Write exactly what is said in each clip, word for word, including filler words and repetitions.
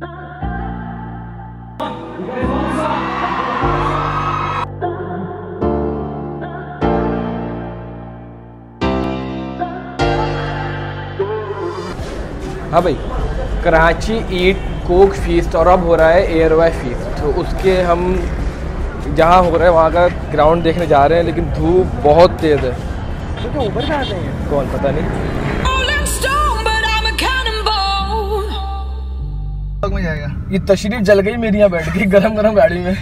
हाँ भाई, कराची ईट Coke feast और अब हो रहा है एयरवे फीस्ट। तो उसके हम जहाँ हो रहा है वहाँ का ग्राउंड देखने जा रहे हैं, लेकिन धूप बहुत तेज़ है। तो क्या ऊपर से आते हैं कौन पता नहीं। में जाएगा ये तशरीफ जल गई मेरी यहाँ बैठ के गरम गरम गाड़ी में।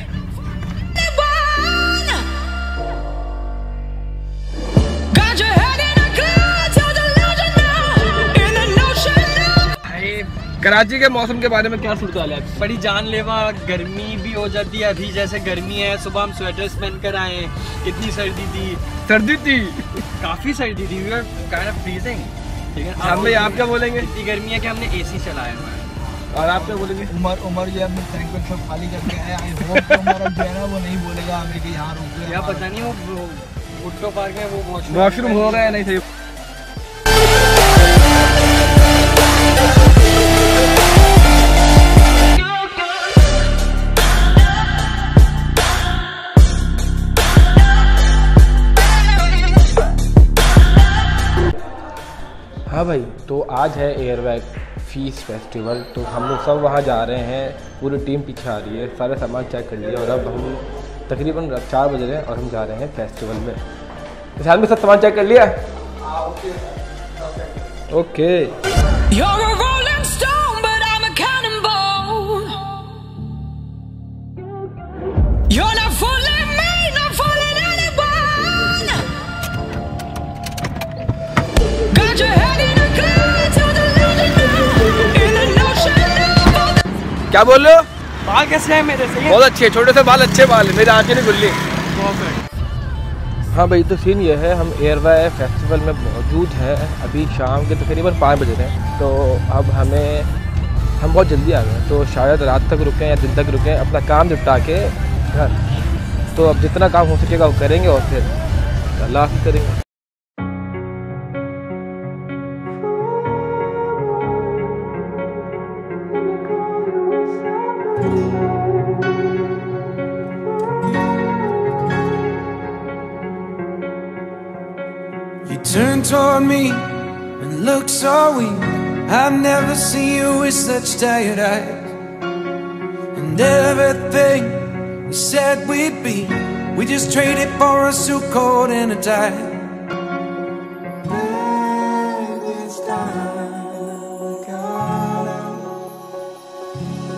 कराची के मौसम के बारे में क्या सोचता है? बड़ी जानलेवा गर्मी भी हो जाती है। अभी जैसे गर्मी है, सुबह हम स्वेटर्स पहन कर आए हैं। कितनी सर्दी थी सर्दी थी काफ़ी सर्दी थी। We are kind of freezing. ठीक है, हम भाई आप क्या बोलेंगे? इतनी गर्मी है कि हमने एसी चलाया है। और आप क्या बोलेंगे? उमर उमर ये अपने टैंक में सब खाली करके आया। आई होप उमर अब जो है ना वो नहीं बोलेगा हमें कि यहाँ रुक गए। क्या पता नहीं वो भुट्टो पार्क में वो वॉशरूम हो गया नहीं सही। हाँ भाई, तो आज है एयरवैग फीस्ट फेस्टिवल। तो हम लोग सब वहाँ जा रहे हैं, पूरी टीम पीछे आ रही है। सारा सामान चेक कर लिया और अब हम तकरीबन चार बज रहे हैं और हम जा रहे हैं फेस्टिवल में। इस हाल में सब सामान चेक कर लिया? ओके। क्या बोल रहे हो? बाल कैसे हैं मेरे? सही है? बहुत अच्छे, छोटे से बाल, अच्छे बाल है, मेरे आंखें नहीं खुली। हाँ भाई, तो सीन ये है, हम एयरवे फेस्टिवल में मौजूद हैं। अभी शाम के तकरीबन पाँच बजे हैं। तो अब हमें हम बहुत जल्दी आ गए, तो शायद रात तक रुकें या दिन तक रुकें अपना काम निपटा के घर। तो अब जितना काम हो सकेगा वो करेंगे और फिर लास्ट करेंगे। You turned toward me and looked so weak. I've never seen you with such tired eyes. And everything we said we'd be, we just traded for a suit coat and a tie. This time we got out.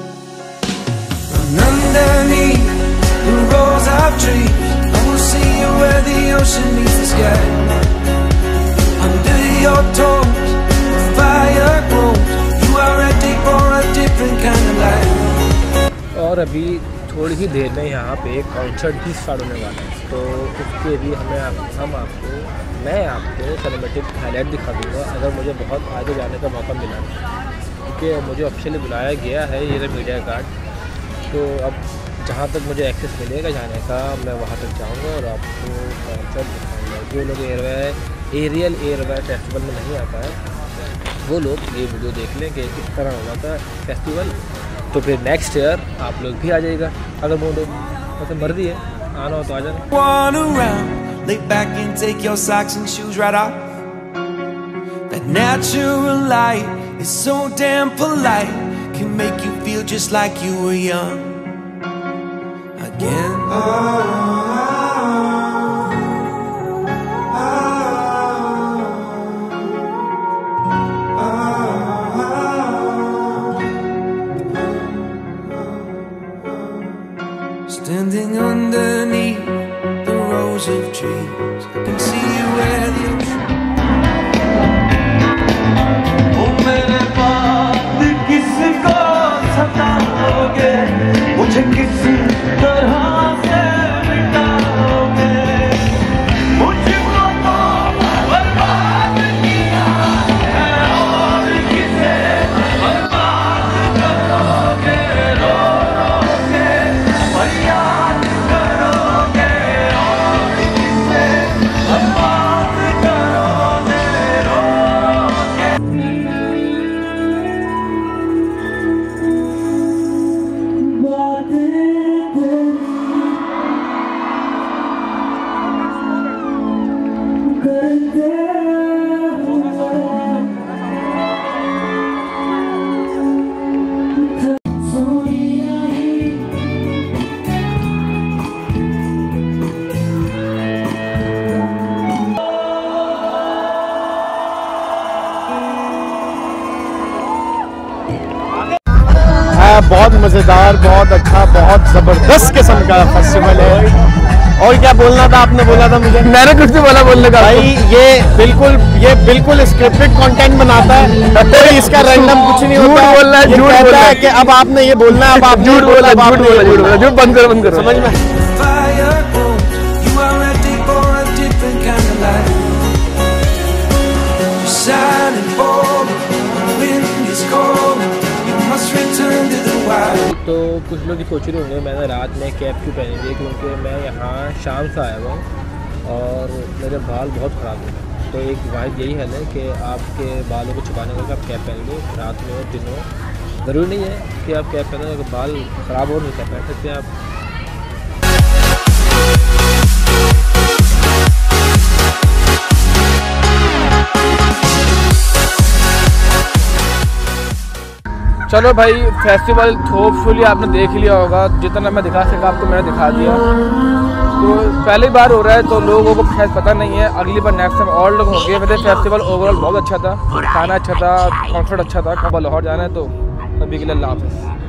And underneath the rows of trees, I will see you where the ocean meets the sky. Under your toes, the fire grows. You are ready for a different kind of life. और अभी थोड़ी ही देर में यहाँ पे एक concert भी start होने वाला है। तो उसके लिए हमें आप, हम आपको मैं आपको सिनेमैटिक हाईलाइट दिखा दूँगा अगर मुझे बहुत आगे जाने का मौका मिला, क्योंकि मुझे ऑफिशियली बुलाया गया है ये मीडिया कार्ड। तो अब जहाँ तक मुझे एक्सेस मिलेगा जाने का, मैं वहाँ तक जाऊँगा और आपको कॉन्सर्ट दिखाऊँगा। जो लोग एयरवे एरियल एयरवे फेस्टिवल में नहीं आता है वो लोग ये वीडियो देख लें कि किस तरह होना था फेस्टिवल। तो फिर नेक्स्ट ईयर आप लोग भी आ जाइएगा अगर वो लोग मतलब मर्जी है आना हो तो आ जाना। Lay back and take your socks and shoes right off. That natural light is so damn polite, can make you feel just like you were young again. Oh. Standing underneath the rows of trees, I can see you where the ओ मेरे बात किसको सताओगे, मुझे किस तरह से मिटाओगे, मुझको तो बर्बाद किया है और किसे बर्बाद करोगे, रो रो के फरियाद करोगे और किसे है, बहुत मज़ेदार, बहुत अच्छा, बहुत ज़बरदस्त किस्म का फेस्टिवल है। और क्या बोलना था, आपने बोला था मुझे? मैंने कुछ नहीं बोला बोलने का भाई। ये बिल्कुल ये बिल्कुल स्क्रिप्टेड कंटेंट बनाता है, कोई इसका रैंडम कुछ नहीं होता। झूठ बोल रहा है, ये झूठ कहता बोल रहा है है कि अब आपने ये बोलना है, अब आपने झूठ ये बोला, अब झूठ आपने ये बोला, झूठ बोलना बोला, है। झूठ बंद करो, बंद करो। समझ में fire grows. You are ready for a different kind of life. You're shining forward, the wind is cold. You must return to the wild. तो कुछ लोग ये सोच रहे होंगे मैंने रात में कैप क्यों पहनी थी, क्योंकि मैं यहाँ शाम से आया हुआ हूँ और मेरे बाल बहुत ख़राब हो गए। तो एक वाइज यही है ना कि आपके बालों को छुपाने के लिए आप कैप पहन लो, रात में हो दिन हो, ज़रूरी नहीं है कि आप कैप पहनो, अगर बाल ख़राब हो नहीं कैप पहन सकते हैं आप। चलो भाई, फेस्टिवल होपफुली आपने देख लिया होगा, जितना मैं दिखा सका आपको मैंने दिखा दिया। तो पहली बार हो रहा है तो लोगों को शायद पता नहीं है, अगली बार नेक्स्ट टाइम और लोग होंगे। मेरे फेस्टिवल ओवरऑल बहुत अच्छा था, खाना अच्छा था, कॉन्सर्ट अच्छा था। कब लाहौर जाना है तो अभी के लिए अल्लाह हाफ़िज़।